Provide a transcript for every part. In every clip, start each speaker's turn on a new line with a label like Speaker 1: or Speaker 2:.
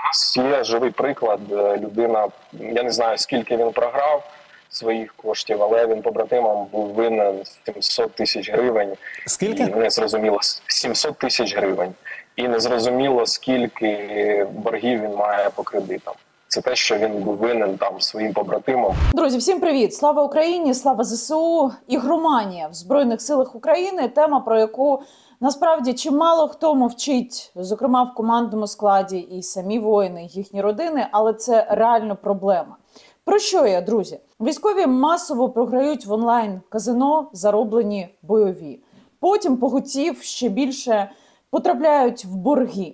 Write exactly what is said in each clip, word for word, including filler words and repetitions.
Speaker 1: нас є живий приклад. Людина, я не знаю, скільки він програв своїх коштів, але він побратимам був винен сімсот тисяч гривень.
Speaker 2: Скільки?
Speaker 1: І не зрозуміло, сімсот тисяч гривень. І не зрозуміло, скільки боргів він має по кредитам. Це те, що він був винен там своїм побратимам.
Speaker 3: Друзі, всім привіт! Слава Україні! Слава ЗСУ! Ігроманія в Збройних силах України. Тема, про яку насправді чимало хто мовчить, зокрема в командному складі, і самі воїни, і їхні родини, але це реально проблема. Про що я, друзі? Військові масово програють в онлайн-казино зароблені бойові. Потім поготів ще більше потрапляють в борги.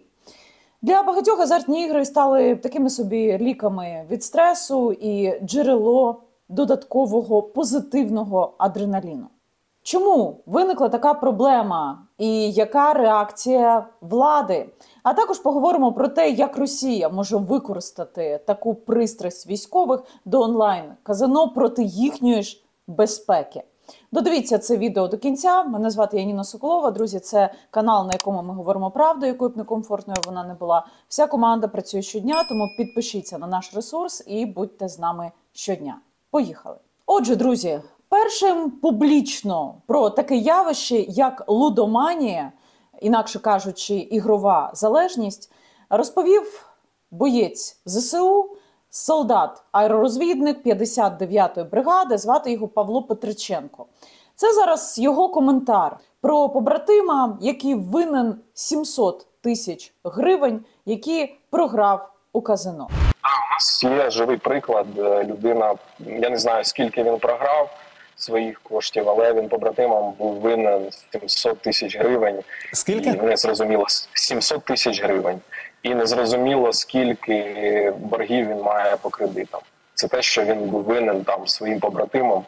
Speaker 3: Для багатьох азартні ігри стали такими собі ліками від стресу і джерело додаткового позитивного адреналіну. Чому виникла така проблема і яка реакція влади? А також поговоримо про те, як Росія може використати таку пристрасть військових до онлайн-казино проти їхньої ж безпеки. Додивіться це відео до кінця. Мене звати Яніна Соколова. Друзі, це канал, на якому ми говоримо правду, якою б некомфортною вона не була. Вся команда працює щодня, тому підпишіться на наш ресурс і будьте з нами щодня. Поїхали! Отже, друзі, першим публічно про таке явище, як лудоманія, інакше кажучи, ігрова залежність, розповів боєць ЗСУ, солдат, аеророзвідник п'ятдесят дев'ятої бригади, звати його Павло Петриченко. Це зараз його коментар про побратима, який винен сімсот тисяч гривень, які програв у казино.
Speaker 1: У нас є живий приклад. Людина, я не знаю, скільки він програв своїх коштів, але він побратимам був винен сімсот тисяч гривень.
Speaker 2: Скільки?
Speaker 1: І не зрозуміло, сімсот тисяч гривень. І не зрозуміло, скільки боргів він має по кредитам. Це те, що він був винен там своїм побратимам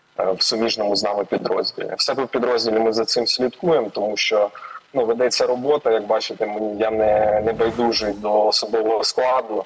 Speaker 1: в суміжному з нами підрозділі. В себе в підрозділі ми за цим слідкуємо, тому що ну, ведеться робота, як бачите, мені, я не, не байдужий до особового складу,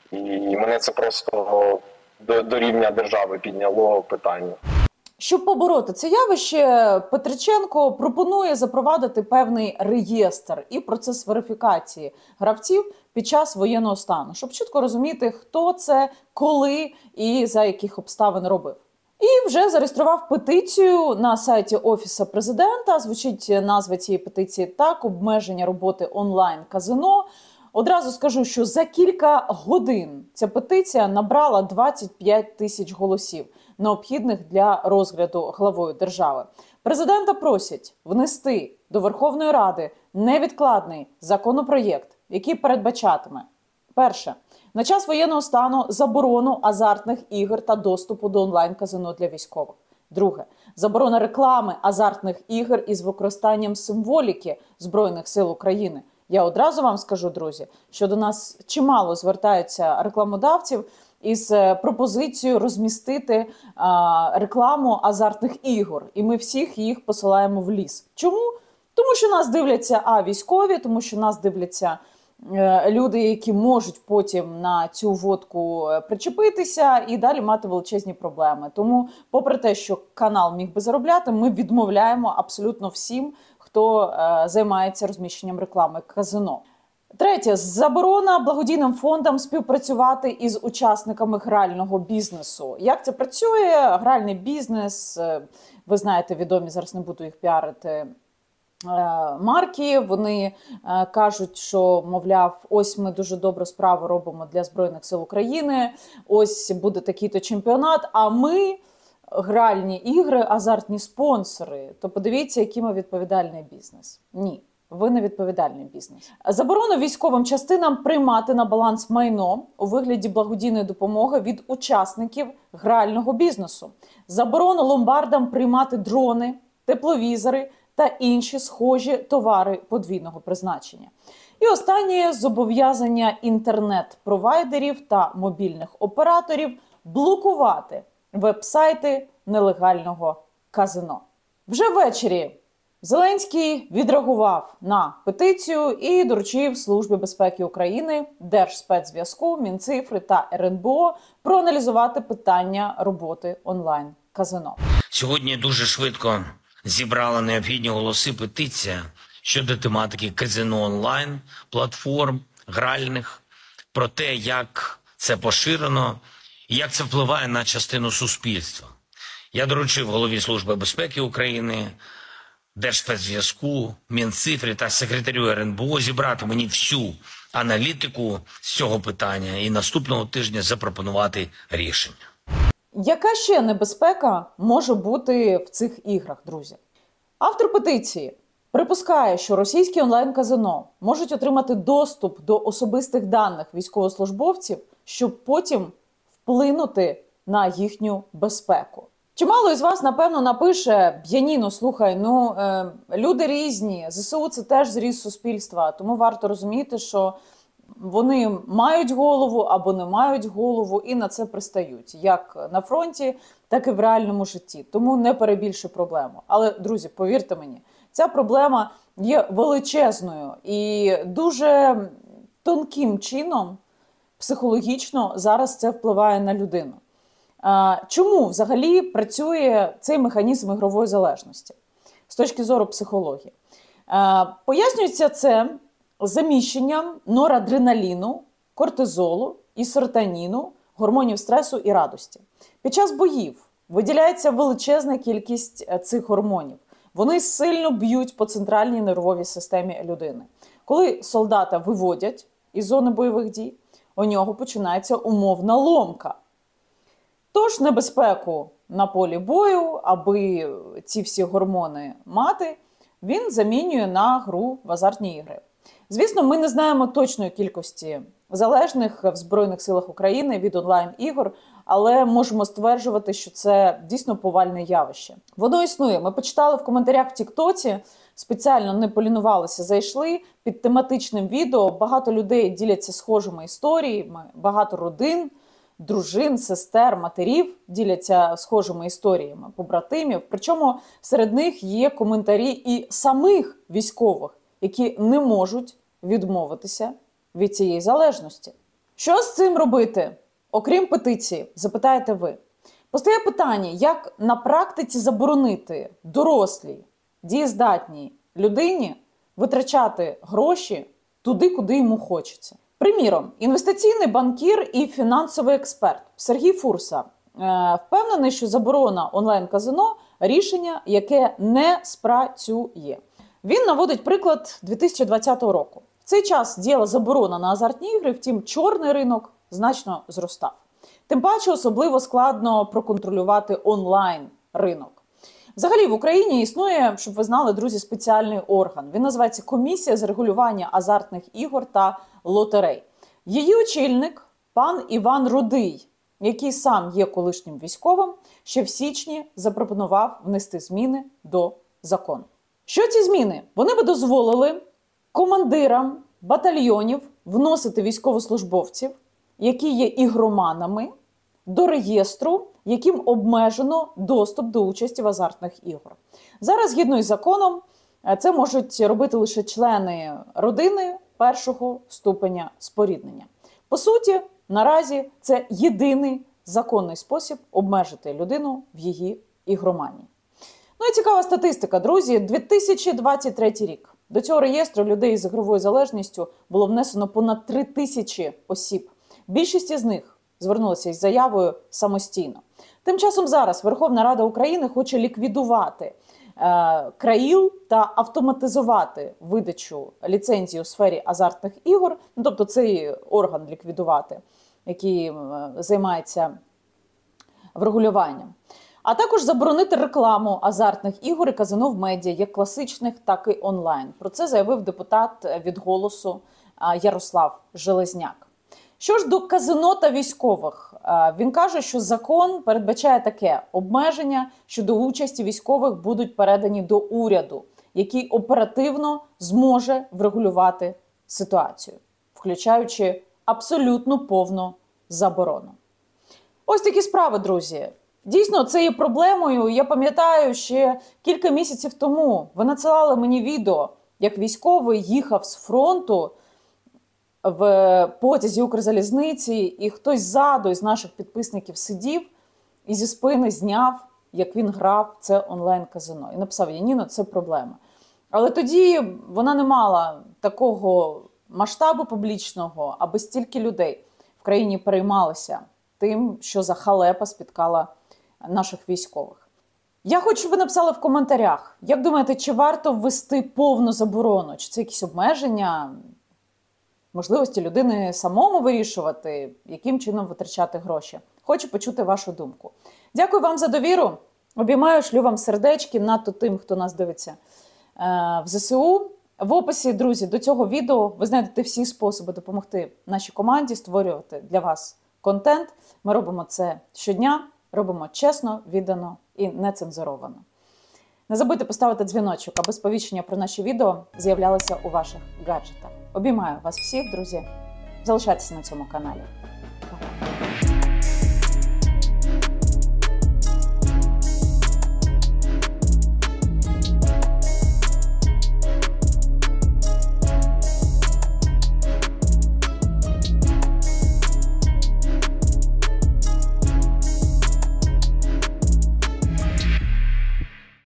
Speaker 1: і мене це просто до, до рівня держави підняло питання.
Speaker 3: Щоб побороти це явище, Петриченко пропонує запровадити певний реєстр і процес верифікації гравців під час воєнного стану, щоб чітко розуміти, хто це, коли і за яких обставин робив. І вже зареєстрував петицію на сайті Офісу Президента. Звучить назва цієї петиції так: обмеження роботи онлайн-казино. Одразу скажу, що за кілька годин ця петиція набрала двадцять п'ять тисяч голосів, необхідних для розгляду главою держави. Президента просять внести до Верховної Ради невідкладний законопроєкт, який передбачатиме: перше, на час воєнного стану заборону азартних ігор та доступу до онлайн-казино для військових. Друге, заборона реклами азартних ігор із використанням символіки Збройних сил України. Я одразу вам скажу, друзі, що до нас чимало звертаються рекламодавців із пропозицією розмістити а, рекламу азартних ігор. І ми всіх їх посилаємо в ліс. Чому? Тому що нас дивляться а, військові, тому що нас дивляться е, люди, які можуть потім на цю водку причепитися і далі мати величезні проблеми. Тому, попри те, що канал міг би заробляти, ми відмовляємо абсолютно всім, хто е, займається розміщенням реклами казино. Третє. Заборона благодійним фондам співпрацювати із учасниками грального бізнесу. Як це працює? Гральний бізнес, е, ви знаєте, відомі, зараз не буду їх піарити, е, марки. Вони е, кажуть, що, мовляв, ось ми дуже добру справу робимо для Збройних сил України, ось буде такий-то чемпіонат, а ми... гральні ігри, азартні спонсори. То подивіться, який ми відповідальний бізнес. Ні, ви не відповідальний бізнес. Заборону військовим частинам приймати на баланс майно у вигляді благодійної допомоги від учасників грального бізнесу. Заборону ломбардам приймати дрони, тепловізори та інші схожі товари подвійного призначення. І останнє – зобов'язання інтернет-провайдерів та мобільних операторів блокувати веб-сайти нелегального казино. Вже ввечері Зеленський відреагував на петицію і доручив Службі безпеки України, Держспецзв'язку, Мінцифри та ер ен бе о проаналізувати питання роботи онлайн-казино.
Speaker 4: Сьогодні дуже швидко зібрала необхідні голоси петиція щодо тематики казино онлайн, платформ, гральних про те, як це поширено і як це впливає на частину суспільства. Я доручив голові Служби безпеки України, Держспецзв'язку, Мінцифрі та секретарю ер ен бе о зібрати мені всю аналітику з цього питання і наступного тижня запропонувати рішення.
Speaker 3: Яка ще небезпека може бути в цих іграх, друзі? Автор петиції припускає, що російські онлайн-казино можуть отримати доступ до особистих даних військовослужбовців, щоб потім вплинути на їхню безпеку. Чимало із вас, напевно, напише: «Яніно, слухай, ну, е, люди різні, зе се у – це теж зріз суспільства, тому варто розуміти, що вони мають голову або не мають голову і на це пристають, як на фронті, так і в реальному житті. Тому не перебільшуй проблему». Але, друзі, повірте мені, ця проблема є величезною і дуже тонким чином психологічно зараз це впливає на людину. Чому взагалі працює цей механізм ігрової залежності з точки зору психології? Пояснюється це заміщенням норадреналіну, кортизолу і серотоніну, гормонів стресу і радості. Під час боїв виділяється величезна кількість цих гормонів. Вони сильно б'ють по центральній нервовій системі людини. Коли солдата виводять із зони бойових дій, у нього починається умовна ломка. Тож небезпеку на полі бою, аби ці всі гормони мати, він замінює на гру в азартні ігри. Звісно, ми не знаємо точної кількості залежних в Збройних силах України від онлайн-ігор, але можемо стверджувати, що це дійсно повальне явище. Воно існує. Ми почитали в коментарях в Тіктоці, спеціально не полінувалися, зайшли під тематичним відео. Багато людей діляться схожими історіями, багато родин, дружин, сестер, матерів діляться схожими історіями, побратимів. Причому серед них є коментарі і самих військових, які не можуть відмовитися від цієї залежності. Що з цим робити? Окрім петиції, запитаєте ви. Постає питання, як на практиці заборонити дорослій, дієздатній людині витрачати гроші туди, куди йому хочеться. Приміром, інвестиційний банкір і фінансовий експерт Сергій Фурса е, впевнений, що заборона онлайн-казино – рішення, яке не спрацює. Він наводить приклад дві тисячі двадцятого року. В цей час діяла заборона на азартні ігри, втім чорний ринок значно зростав. Тим паче особливо складно проконтролювати онлайн-ринок. Взагалі в Україні існує, щоб ви знали, друзі, спеціальний орган. Він називається Комісія з регулювання азартних ігор та лотерей. Її очільник – пан Іван Рудий, який сам є колишнім військовим, ще в січні запропонував внести зміни до закону. Що ці зміни? Вони би дозволили командирам батальйонів вносити військовослужбовців, які є ігроманами, до реєстру, яким обмежено доступ до участі в азартних ігор. Зараз, згідно із законом, це можуть робити лише члени родини першого ступеня споріднення. По суті, наразі це єдиний законний спосіб обмежити людину в її ігроманії. Ну і цікава статистика, друзі. дві тисячі двадцять третій рік. До цього реєстру людей з ігровою залежністю було внесено понад три тисячі осіб. Більшість із них звернулися із заявою самостійно. Тим часом зараз Верховна Рада України хоче ліквідувати е, КРАІЛ та автоматизувати видачу ліцензій у сфері азартних ігор, ну, тобто цей орган ліквідувати, який е, займається врегулюванням. А також заборонити рекламу азартних ігор і казино в медіа, як класичних, так і онлайн. Про це заявив депутат від «Голосу» Ярослав Железняк. Що ж до казино та військових? Він каже, що закон передбачає таке: обмеження щодо участі військових будуть передані до уряду, який оперативно зможе врегулювати ситуацію, включаючи абсолютно повну заборону. Ось такі справи, друзі. Дійсно, це є проблемою. Я пам'ятаю, ще кілька місяців тому ви надсилали мені відео, як військовий їхав з фронту в потязі Укрзалізниці, і хтось ззаду із наших підписників сидів і зі спини зняв, як він грав це онлайн-казино. І написав: «Яніно, це проблема». Але тоді вона не мала такого масштабу публічного, аби стільки людей в країні переймалися тим, що за халепа спіткала наших військових. Я хочу, щоб ви написали в коментарях, як думаєте, чи варто ввести повну заборону, чи це якісь обмеження, можливості людини самому вирішувати, яким чином витрачати гроші. Хочу почути вашу думку. Дякую вам за довіру. Обіймаю, шлю вам сердечки, надто тим, хто нас дивиться в ЗСУ. В описі, друзі, до цього відео ви знайдете всі способи допомогти нашій команді створювати для вас контент. Ми робимо це щодня, робимо чесно, віддано і нецензуровано. Не забудьте поставити дзвіночок, аби сповіщення про наші відео з'являлися у ваших гаджетах. Обіймаю вас всіх, друзі. Залишайтеся на цьому каналі.